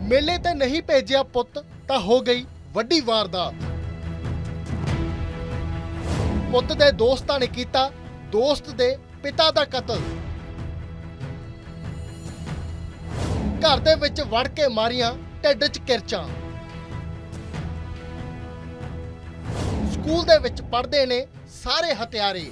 मेले ते नहीं भेजिया पुत तां हो गई वड्डी वारदात। पुत दे दोस्तां ने कीता दोस्त दे पिता दा कतल। घर दे विच वड़ के मारियां ढिड च किरचां। स्कूल दे विच पढ़दे ने सारे हथियारे।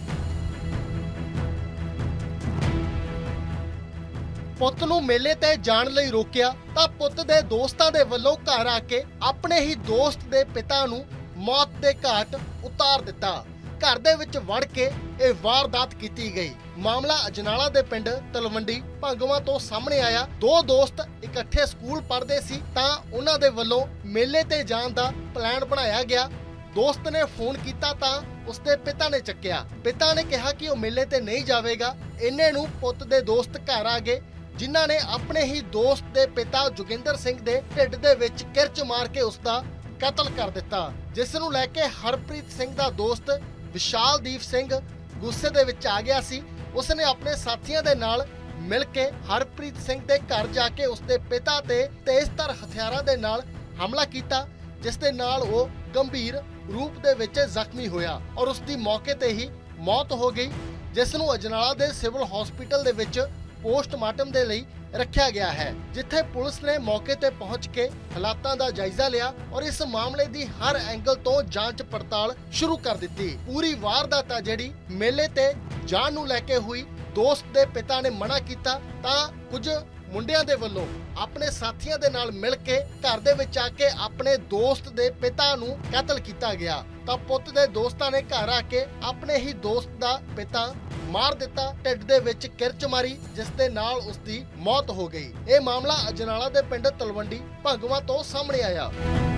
पुत नूं मेले ते जाण लई रोकिया तां पुत दे दोस्तां दे वल्लों घर आके अपने ही दोस्त दे पिता नूं मौत दे घाट उतार दिता। घर दे विच वड़ के ये वारदात कीती गई। मामला अजनाला दे पिंड तलवंडी भंगवा तो सामने आया। दो दोस्त इकट्ठे स्कूल पढ़दे सी तां उन्हां दे वल्लों मेले ते जाण दा प्लान बनाया गया। दोस्त ने फोन कीता तां उसके पिता ने चक्किया। पिता ने कहा कि वह मेले ते नहीं जावेगा। इन्ने नूं पुत दे दोस्त घर आ गए जिन्हां ने अपने ही दोस्त दे पिता जोगिंदर सिंह दे ढिड दे विच किरच मार के उसका कतल कर दिता। जिस नूं लैके हरप्रीत सिंह दा दोस्त विशालदीप सिंह गुस्से दे विच आ गया सी। उसने अपने साथियों दे नाल मिल के हरप्रीत सिंह दे घर जाके उसके पिता ते तेजधार हथियारां दे नाल हमला कीता, जिस दे नाल वो गंभीर रूप दे विच जख्मी होया और उसकी मौके ते ही मौत हो गई, जिस नूं अजनाला दे सिविल हॉस्पिटल दे विच पोस्टमार्टम दे लई रखा गया है, जिथे पुलिस ने मौके ते पहुंच के हालातां दा जायजा लिया और इस मामले दी हर एंगल तो जांच पड़ताल शुरू कर दी। पूरी वारदात जिहड़ी मेले ते जाण नूं लैके हुई, दोस्त दे पिता ने मना कीता तां कुछ मुंडियां दे वल्लों अपने साथियों दे नाल मिल के घर दे विच आके अपने दोस्त दे पिता नूं कतल कीता गया। तां पुत दे दोस्तां ने घर आके अपने ही दोस्त दा पिता मार दिता, ढिड दे विच किरच मारी, जिस दे नाल उसदी मौत हो गई। ये मामला अजनाला दे पिंड तलवंडी भंगवा तो सामने आया।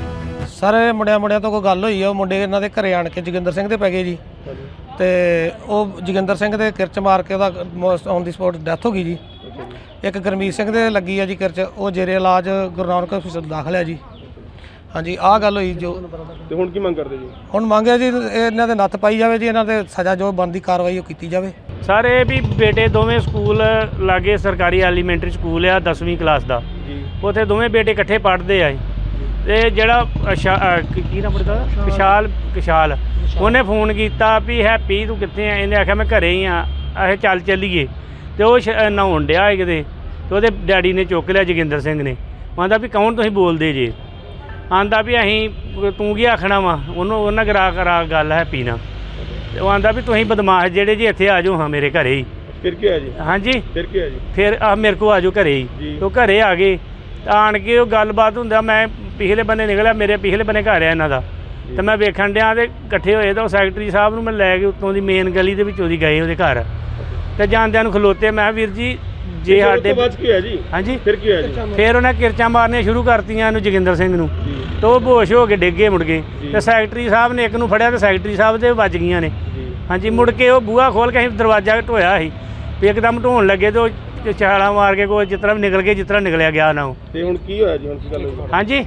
सर मुंडिया तो कोई गल हुई है, मुंडे इन्हां दे घरे आण के जोगिंदर सिंह दे पै गए जी, ते ओह जोगिंदर सिंह दे किरच मार के ओहदा ऑन दी स्पॉट डैथ हो गई जी। एक गुरमीत सिंह दे लगी है जी किरच, वो जेरे इलाज गुरु नानक हॉस्पिटल दाखल है जी। हाँ जी, आ गल हुई जो ते हुण की मंग करदे जी? हुण मंग है जी इन्हां दे नत्थ पाई जावे जी, इन्हां दे सज़ा जो बनदी कार्रवाई वो कीती जावे। सर ये भी बेटे दोवें स्कूल लागे सरकारी एलीमेंटरी स्कूल आ 10वीं क्लास का, उत्थे दोवें बेटे इकट्ठे पढ़ते आए। ते जेड़ा की नाम पड़दा किशाल उन्हें फोन किया भी हैप्पी तू कित्थे आ? इन्हें आख्या मैं घरे ही हाँ, अस चल चलीए। तो वह नहाउण डिया किते, तो वो डैडी ने चुक लिया जोगिंदर सिंह ने। आंदा भी कौन तुसीं बोलदे जे? आंदा भी असीं तू की आखना वा, उन्होंने करा गल हैप्पी ना। वो आंदा भी तुसीं बदमाश जेड़े जी इत्थे आ जाओ हाँ मेरे घरे ही। फिर क्या है जी? हाँ जी, फिर क्या है जी? फिर मेरे को आ जाओ घरे ही। तो घरे आ गए, आण के वो गलबात हुंदा मैं पिछले बन्ने निकलिया, मेरे पिछले बन्ने घर है इन्हां दा, तो मैं वेखण डिया ते इकट्ठे होए तो सैकटरी साहब नूं मैं लै के उत्तों दी मेन गली दे विचों दी गए उहदे घर, ते जांदिआं नूं खलोते। मैं वीर जी जे साडे हाँ जी, फिर उन्हें किरचां मारनियां शुरू करतियां जोगिंदर सिंह नूं, तो वो बेहोश हो के डिग गए मुड़ के। तो सैकटरी साहब ने एक नूं फड़िया, तो सैकटरी साहब दे वज गईयां ने। हाँ जी, मुड़ के वो बूहा खोल के असीं दरवाजा ढोया ही, एकदम ढोण लगे तो छाला मार के कोई जिस तरह निकल के, जिस तरह निकलिया गया ना। हाँ जी,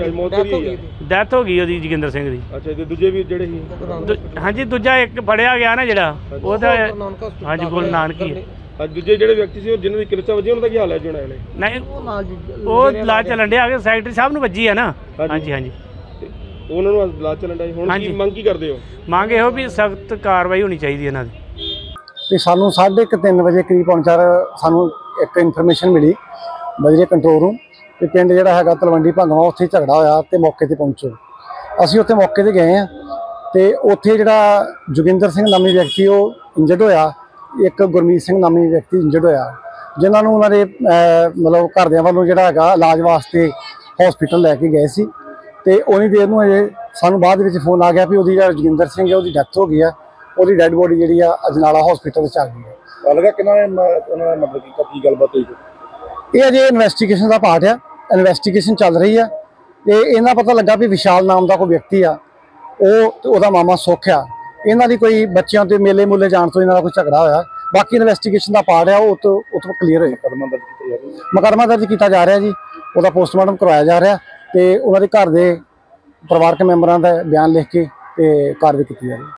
डैथ हो गई ਉਹਦੀ जोगिंदर सिंह दी। अच्छा, ते दूजे भी जेड़े ही? हाँ जी, दूजा एक फड़िया गया ना जेड़ा ਉਹਦਾ। हाँ जी, गुरु नानक ही। दूजे जेड़े व्यक्ति सी जिन्हां दी किरचा वजी उन्हां दा की हाल है जी? हुण नहीं वो इलाज ਚੱਲਣ ਡਿਆ ਕਿ ਸੈਕਟਰੀ ਸਾਹਿਬ ਨੂੰ ਵੱਜੀ ਹੈ ਨਾ। हाँ जी, हाँ जी, ਉਹਨਾਂ ਨੂੰ ਇਲਾਜ ਚੱਲਣ ਡਿਆ। ਹੁਣ ਕੀ ਮੰਗ ਕੀ ਕਰਦੇ ਹੋ? ਮੰਗ ਇਹੋ ਵੀ ਸਖਤ ਕਾਰਵਾਈ ਹੋਣੀ ਚਾਹੀਦੀ ਇਹਨਾਂ ਦੀ। ਤੇ ਸਾਨੂੰ 3:30 ਵਜੇ ਕਰੀਬ ਪਹੁੰਚਾਰ ਸਾਨੂੰ ਇੱਕ ਇਨਫੋਰਮੇਸ਼ਨ ਮਿਲੀ ਬਜਰੀ ਕੰਟਰੋਲ ਰੂਮ ਤੇ ਪਿੰਡ ਜਿਹੜਾ ਹੈਗਾ ਤਲਵੰਡੀ ਭੰਗਵਾ, ਉੱਥੇ ਝਗੜਾ ਹੋਇਆ ਤੇ ਮੌਕੇ ਤੇ ਪਹੁੰਚੋ। ਅਸੀਂ ਉੱਥੇ ਮੌਕੇ ਤੇ ਗਏ ਆ ਤੇ ਉੱਥੇ ਜਿਹੜਾ जोगिंदर ਸਿੰਘ ਨਾਮੀ ਵਿਅਕਤੀ ਉਹ ਇੰਜਰਡ ਹੋਇਆ, ਇੱਕ ਗੁਰਮੀਤ ਸਿੰਘ ਨਾਮੀ ਵਿਅਕਤੀ ਇੰਜਰਡ ਹੋਇਆ, ਜਿਨ੍ਹਾਂ ਨੂੰ ਉਹਨਾਂ ਦੇ ਮਤਲਬ ਘਰਦਿਆਂ ਵੱਲੋਂ ਜਿਹੜਾ ਹੈਗਾ ਇਲਾਜ ਵਾਸਤੇ ਹਸਪੀਟਲ ਲੈ ਕੇ ਗਏ ਸੀ। ਤੇ ਉਨੀ ਦੇਰ ਨੂੰ ਅਜੇ ਸਾਨੂੰ ਬਾਅਦ ਵਿੱਚ ਫੋਨ ਆ ਗਿਆ ਵੀ ਉਹਦੀ ਜਿਹੜਾ जोगिंदर ਸਿੰਘ ਹੈ ਉਹਦੀ ਡੈਥ ਹੋ ਗਈ ਆ, ਉਹਦੀ ਡੈਡ ਬੋਡੀ ਜਿਹੜੀ ਆ ਅਜਨਾਲਾ ਹਸਪੀਟਲ ਵਿੱਚ ਆ ਗਈ ਹੈ। ਲੱਗਾ ਕਿੰਨਾ ਉਹਨਾਂ ਦਾ ਮਤਲਬ ਕੀ ਗੱਲਬਾਤ ਹੋਈ? ਇਹ ਅਜੇ ਇਨਵੈਸਟੀਗੇਸ਼ਨ ਦਾ ਪਾਰਟ ਆ, ਇਨਵੈਸਟੀਗੇਸ਼ਨ ਚੱਲ ਰਹੀ ਆ। ਤੇ ਇਹਨਾਂ ਪਤਾ ਲੱਗਾ ਵੀ ਵਿਸ਼ਾਲ ਨਾਮ ਦਾ ਕੋਈ ਵਿਅਕਤੀ ਆ, ਉਹਦਾ ਮਾਮਾ ਸੁੱਖ ਆ, ਇਹਨਾਂ ਦੀ ਕੋਈ ਬੱਚਿਆਂ ਤੇ ਮੇਲੇ ਮੂਲੇ ਜਾਣ ਤੋਂ ਇਹਨਾਂ ਦਾ ਕੋਈ ਝਗੜਾ ਹੋਇਆ। ਬਾਕੀ ਇਨਵੈਸਟੀਗੇਸ਼ਨ ਦਾ ਪਾਰਟ ਆ, ਉਹ ਤੋਂ ਕਲੀਅਰ ਹੋਏ। ਮੁਕੱਦਮਾ ਦਰਜ ਕੀਤਾ ਜਾ ਰਿਹਾ ਜੀ, ਉਹਦਾ ਪੋਸਟਮਾਰਟਮ ਕਰਵਾਇਆ ਜਾ ਰਿਹਾ ਤੇ ਉਹਨਾਂ ਦੇ ਘਰ ਦੇ ਪਰਿਵਾਰਕ ਮੈਂਬਰਾਂ ਦਾ ਬਿਆਨ ਲਿਖ ਕੇ ਤੇ ਕਾਰਵਾਈ ਕੀਤੀ ਜਾ ਰਹੀ ਹੈ।